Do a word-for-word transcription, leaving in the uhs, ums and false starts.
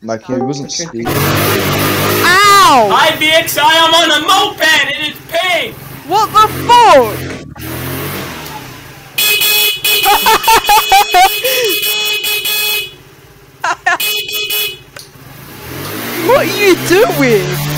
Like he wasn't speaking. Ow! Hi V X I, I'm on a moped and it's pink! What the fuck? What are you doing?